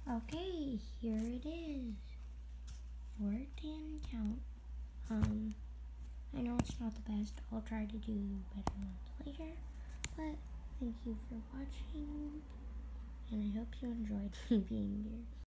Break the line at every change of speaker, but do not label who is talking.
Okay, here it is. 14 count. I know it's not the best. I'll try to do better ones later. But thank you for watching, and I hope you enjoyed me being here.